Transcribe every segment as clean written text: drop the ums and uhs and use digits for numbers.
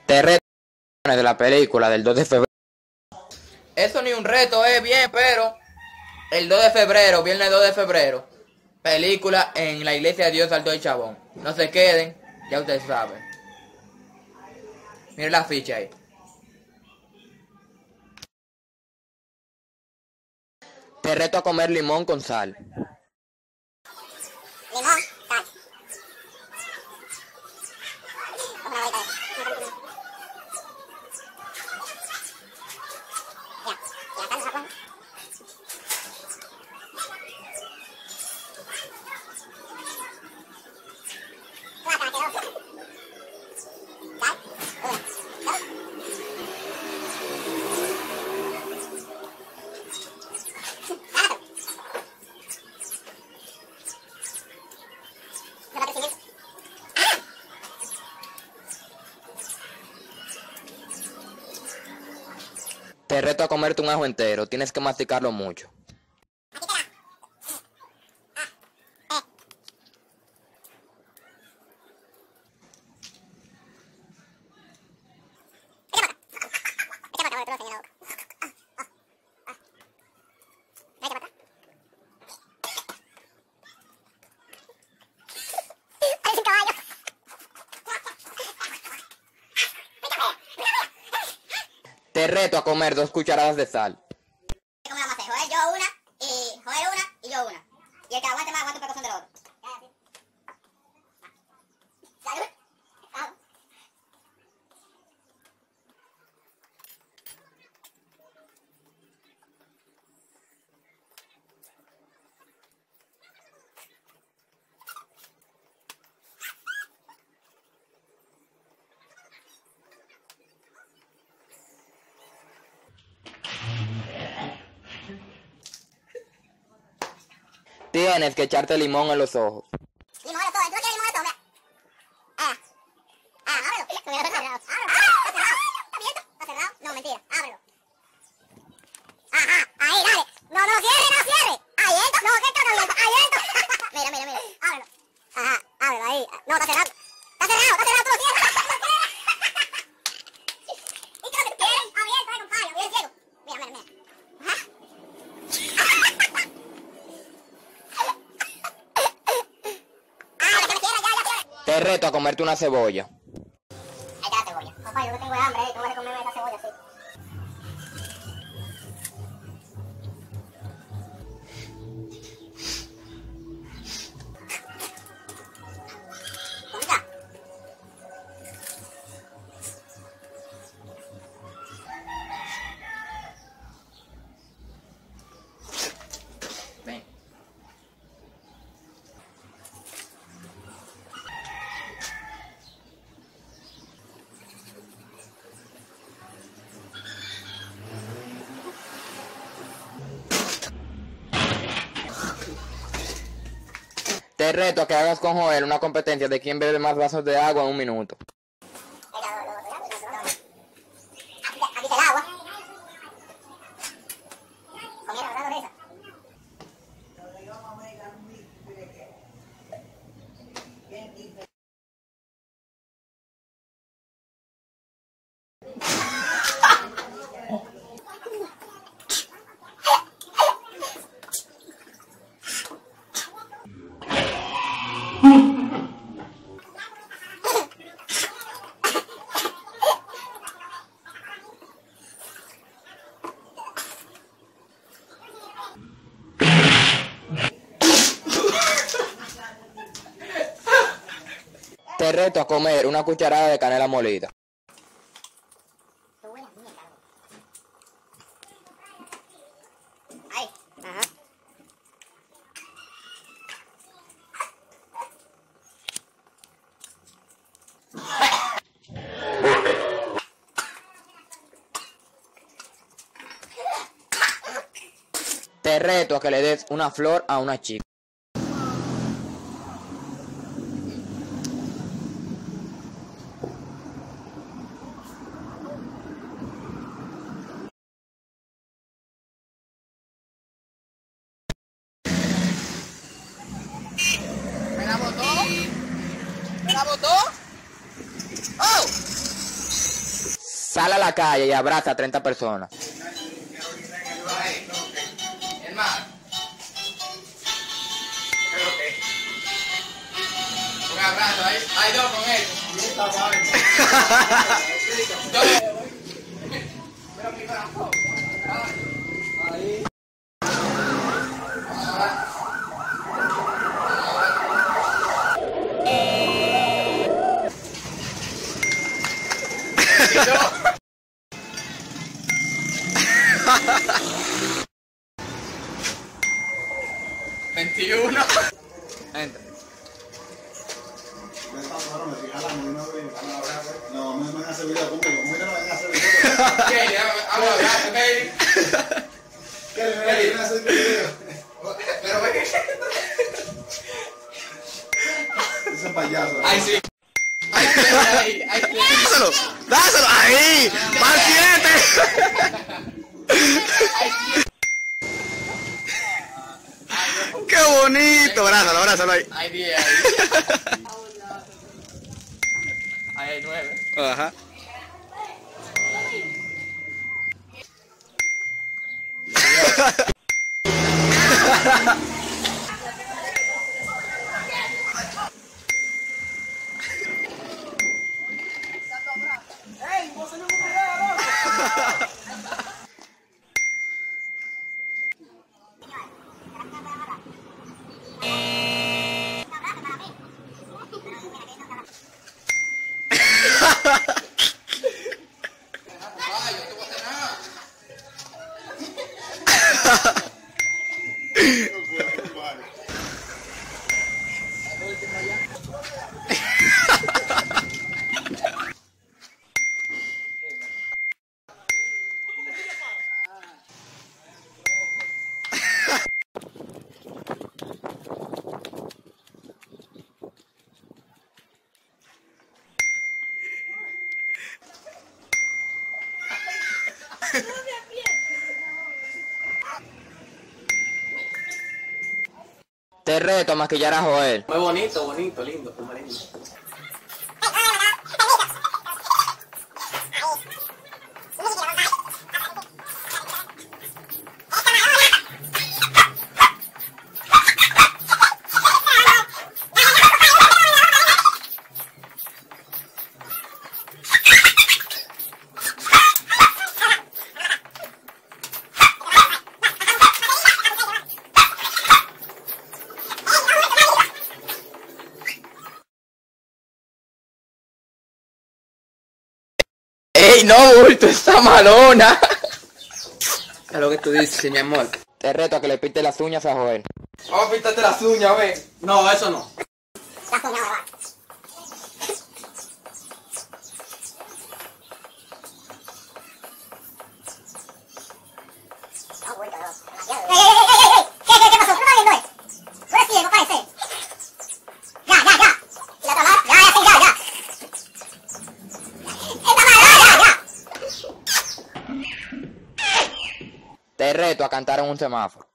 Te reto de la película del 2 de febrero. Eso ni un reto es bien, pero el 2 de febrero, viernes 2 de febrero, película en la iglesia de Dios Salto del Chabón. No se queden, ya ustedes saben. Miren la ficha ahí. Te reto a comer limón con sal. Limón, sal. Te reto a comerte un ajo entero. Tienes que masticarlo mucho. Te reto a comer 2 cucharadas de sal. ¿Cómo vamos a hacer? Joder, yo una, y Joder una, y yo una. Y el que aguante más aguanta un precaución del otro. Salud. Vamos. Tienes que echarte limón en los ojos. Limón de todo. ¿Tú no quieres limón de todo? Mira. Ábrelo. Está cerrado. Está cerrado. ¿Está abierto? ¿Está cerrado? No, mentira. Ábrelo. Ajá. Ahí, dale. No cierre, no cierre. Ahí entra. No, que está abierto. Ahí entra. Mira. Ábrelo. Ajá. Ábrelo ahí. No, está cerrado. Está cerrado. Tú lo cierras. ¿Y qué lo que quieres? Abierto, compadre. Bien ciego. Mira. Ajá. Te reto a comerte una cebolla. Ahí está la cebolla. Papá, yo que tengo hambre, tengo que comerme esa cebolla así. ¿Dónde está? Ven. Te reto a que hagas con Joel una competencia de quién bebe más vasos de agua en 1 minuto. Aquí está el agua. Comieron, ¿verdad, Lorisa? Te reto a comer una cucharada de canela molida. Ahí. Ajá. Te reto a que le des una flor a una chica. ¿Me la botó? ¿Me la botó? ¡Oh! Sal a la calle y abraza a 30 personas. Hermano. Un abrazo, hay dos con él. ¿21? Entra. No, me van a hacer video conmigo. Mira, no van a hacer video. Kelly, vamos a hablar, Kelly. Kelly, me van a hacer video. Pero ve que... Ese payaso. Ay, sí. Ay, ay, ¡Dáselo! ¡Dáselo! ¡Ahí! ¡Más 7! ¡Qué bonito! Abrázalo, abrázalo ahí. Hay 10 ahí. Ahí hay 9. Ajá. Te reto a maquillar a Joel. Muy bonito, bonito, lindo, fue lindo. ¡Ey, no, bulto! ¡Está malona! Es lo que tú dices, mi amor. Te reto a que le pintes las uñas a Joel. Vamos a pintarte las uñas, ve. No, eso no. ¿Qué pasó? ¿Tú no viendo esto? ¿Tú eres ciego, parece? Ya. ¿Y la otra más? Ya. ¡Esta mala, ya! Te reto a cantar en un semáforo.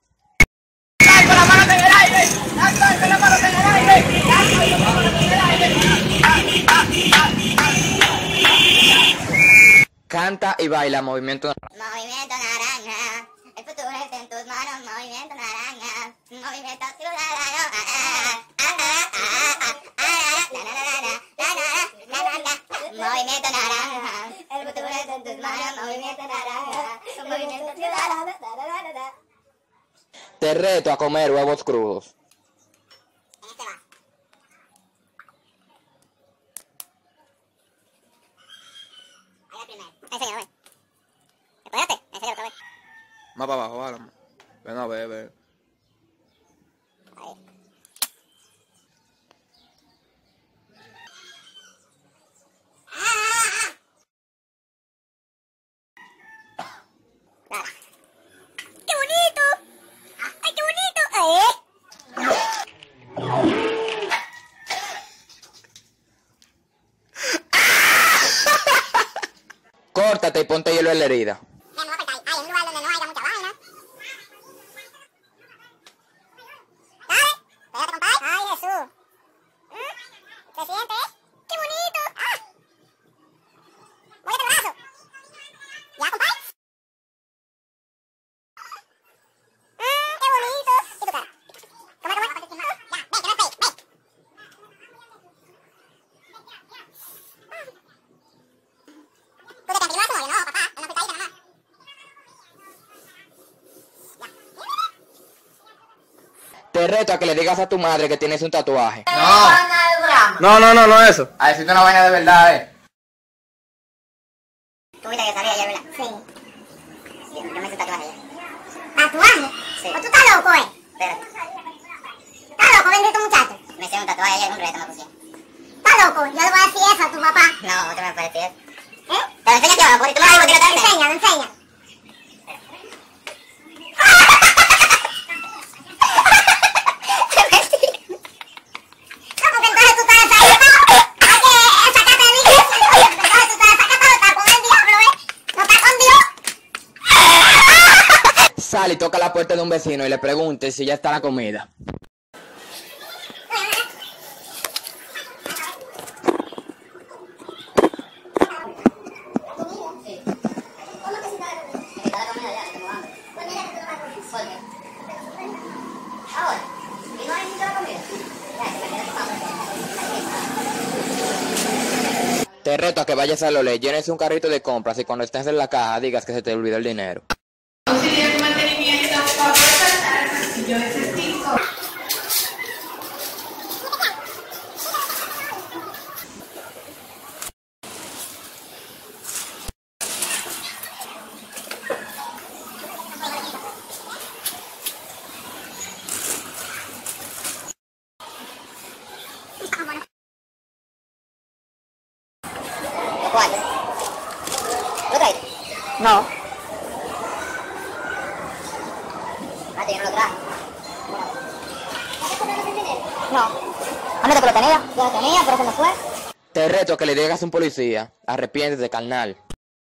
Canta y baila movimiento. Movimiento naranja, el futuro está en tus manos. Movimiento naranja, movimiento ciudadano. Movimiento naranja, el futuro está en tus manos. Movimiento naranja, movimiento ciudadano. Te reto a comer huevos crudos. Este va. Ahí va primero. Enséñalo, ven. Espérate, enséñalo otra vez. Más para abajo, vale. Ven a ver, ven. Ahí. Nada. ¡Qué bonito! ¡Ay, qué bonito! Córtate y ponte hielo en la herida. Ya me voy a apretar. Ay, en un lugar donde no haya mucha vaina. Dale. Espérate, compadre. Ay, Jesús. ¿Se siente? ¡Qué bonito! ¡Ah! Móvete el brazo. Te reto a que le digas a tu madre que tienes un tatuaje. No. No, eso. A decirte una vaina de verdad, Tú viste que salía ayer, ¿verdad? Sí. Yo me hice un tatuaje ayer. ¿Tatuaje? Sí. ¿O tú estás loco, Espérate. ¿Estás loco, bendito muchacho? Me hice un tatuaje ayer, un reto me pusieron. ¿Estás loco? Yo le voy a decir eso a tu papá. No, te me parece eso. Te lo enseño aquí abajo, y tú me lo dices que te lo enseña. Enseña. Sal y toca la puerta de un vecino y le pregunte si ya está la comida. Te reto a que vayas a Lolé, llenes un carrito de compras y cuando estés en la caja digas que se te olvidó el dinero. Auxiliar de mantenimiento, favor pasar, yo necesito. ¿Cuál? ¿Lo traes? No. Yo no lo traje. No. ¿Dónde que lo tenía? Yo lo tenía, pero se me fue. Te reto a que le digas a un policía, arrepiéntete, carnal.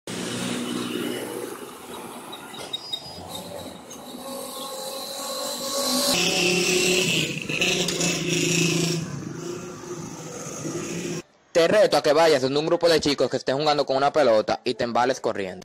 Te reto a que vayas donde un grupo de chicos que estén jugando con una pelota y te embales corriendo.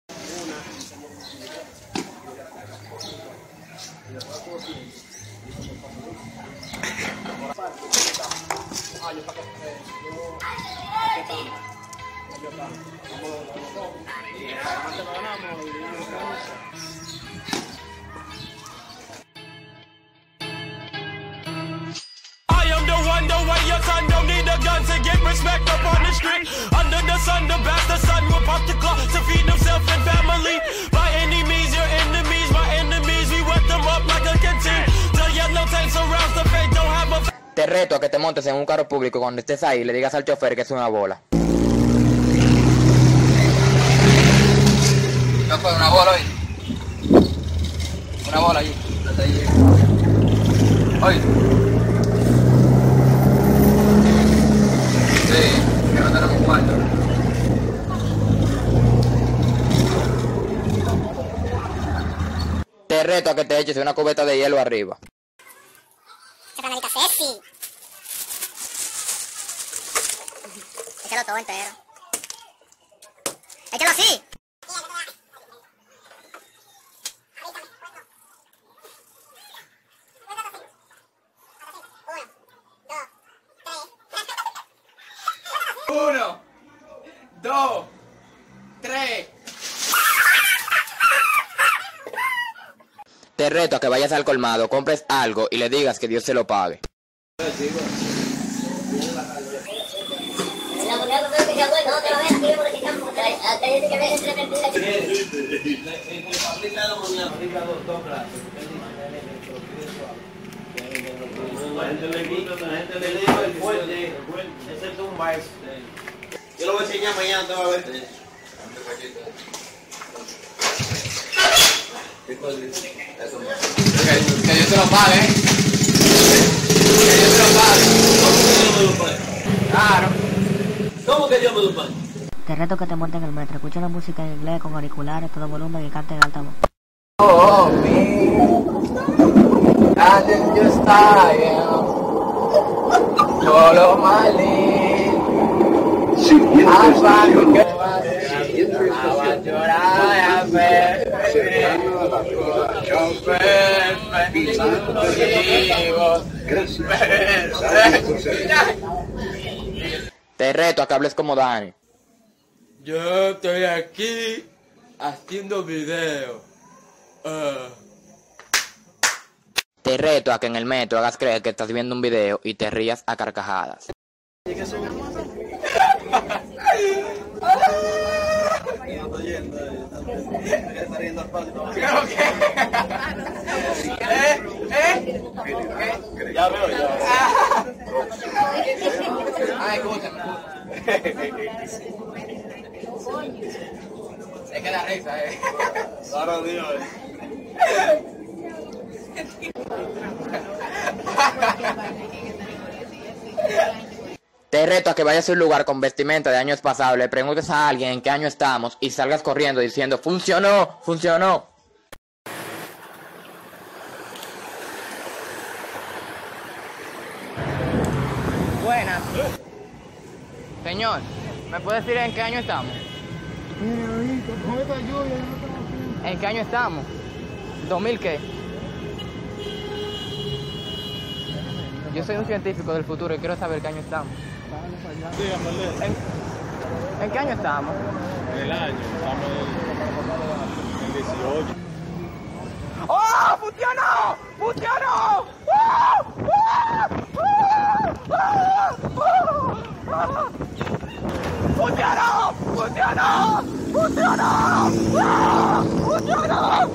I am the one, the way your son don't need a gun to get respect up on the street. Under the sun, the bastard son will pop the clock to feed himself and family. By any means, your enemies, my enemies, we wet them up like a canteen. The yellow tank surrounds the fate, don't have a... Te reto a que te montes en un carro público y cuando estés ahí le digas al chofer que es una bola. ¿No fue una bola hoy? Una bola allí. Oye. Sí, que no tenemos cuarto. Te reto a que te eches una cubeta de hielo arriba. Esa canalita sexy. Échalo todo entero. Échalo así. Uno, dos, tres. Te reto a que vayas al colmado, compres algo y le digas que Dios se lo pague. Yo lo voy a enseñar mañana, te vas a ver. Que Dios te lo pague, Que Dios te lo pague. Claro. ¿Cómo que Dios me lo pague? Te reto que te montes en el metro, escucha la música en inglés con auriculares, todo volumen y cante en alta voz. Oh, me. I think just I am. Solo malí. Apago que va a llorar a ver. Te reto a que hables como Dani. Yo estoy aquí haciendo video. Te reto a que en el metro hagas creer que estás viendo un video y te rías a carcajadas. Ya veo, ya. Ah, escúchame. Es que da risa, Ahora Dios. Te reto a que vayas a un lugar con vestimenta de años pasados, le preguntes a alguien en qué año estamos y salgas corriendo diciendo ¡funcionó! ¡Funcionó! Buenas. Señor, ¿me puede decir en qué año estamos? ¿En qué año estamos? ¿2000 qué? Yo soy un científico del futuro y quiero saber qué año estamos. ¿En qué año estamos? En el año, estamos en el 18. ¡Oh! ¡Funcionó! ¡Funcionó! ¡Funcionó! ¡Funcionó! ¡Funcionó! ¡Funcionó!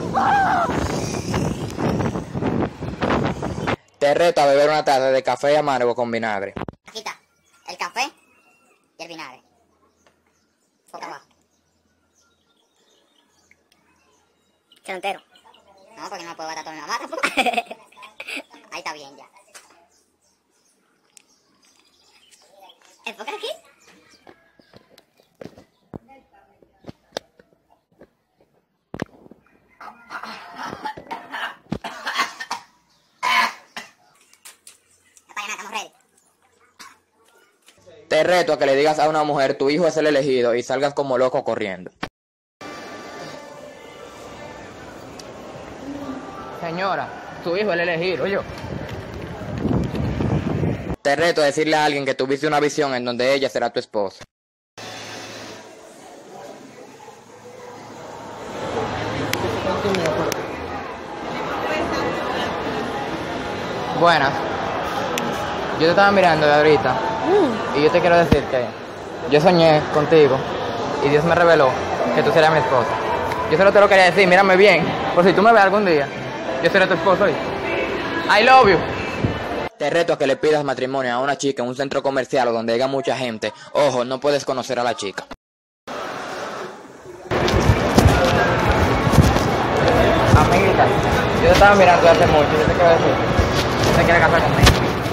Te reto a beber una taza de café amargo con vinagre. Aquí está, el café y el vinagre. Boca abajo. Se lo entero. No, porque no me puedo batar todo en la mata. Ahí está bien ya. ¿Enfoca aquí? Estamos ready. Te reto a que le digas a una mujer tu hijo es el elegido y salgas como loco corriendo. Señora, su hijo es el elegido, yo. Te reto a decirle a alguien que tuviste una visión en donde ella será tu esposa. Buenas. Yo te estaba mirando de ahorita y yo te quiero decir que yo soñé contigo y Dios me reveló que tú serías mi esposa. Yo solo te lo quería decir, mírame bien, por si tú me ves algún día, yo seré tu esposo. I love you. Te reto a que le pidas matrimonio a una chica en un centro comercial o donde haya mucha gente. Ojo, no puedes conocer a la chica. Amiguita, yo te estaba mirando hace mucho, yo te quiero decir, tú te quieres casar conmigo.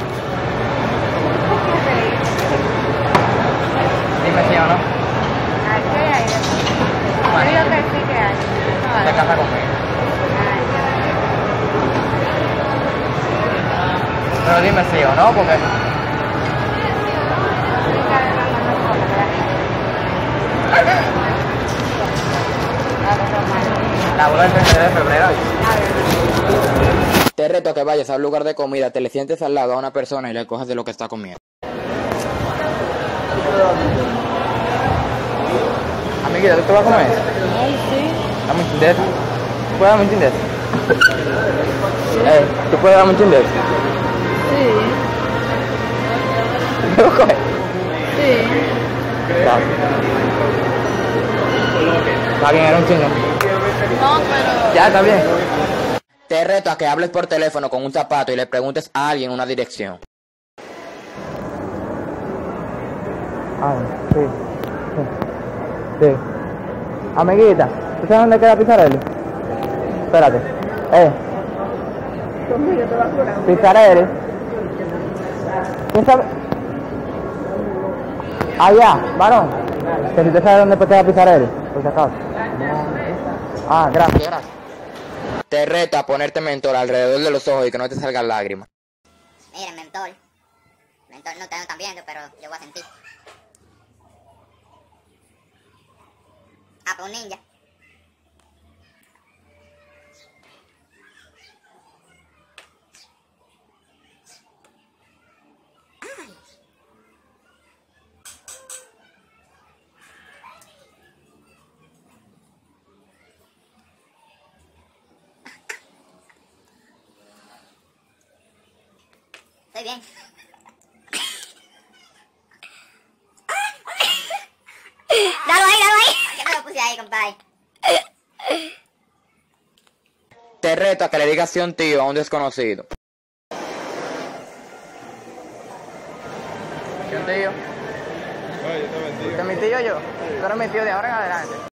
Dime sí o no. ¿Qué hay? Bueno, Yo digo que sí que hay. te casas conmigo. Pero dime sí o no, porque... La boda del 23 de febrero. Te reto a que vayas a un lugar de comida, te le sientes al lado a una persona y le cojas de lo que está comiendo. Amiguita, ¿tú te vas a comer? Ay, sí. Dame un chin de eso. ¿Tú puedes darme un chin de eso? ¿Tú puedes darme un chin de eso? Sí. ¿Me lo coges? Sí. Gracias. Está bien, era un chino. No, pero... Ya, está bien. Te reto a que hables por teléfono con un zapato y le preguntes a alguien una dirección. Ah, sí. Sí. Amiguita, ¿tú sabes dónde queda Pizzarelli? Espérate. Pizzarelli. ¿Quién sabe? Allá, varón. Que si usted sabe dónde queda Pizzarelli, por si acaso. Ah, gracias, gracias. Te reto a ponerte mentol alrededor de los ojos y que no te salgan lágrimas. Miren, mentol. Mentol no, ustedes no están viendo, pero yo voy a sentir. Ah, pues un ninja. estoy bien. Dalo ahí. ¿Qué me lo puse ahí, compadre? Te reto a que le digas sí a un tío a un desconocido. ¿Sí un tío? Oye, yo te bendigo. ¿Usted es mi tío yo? Tú eres mi tío de ahora en adelante.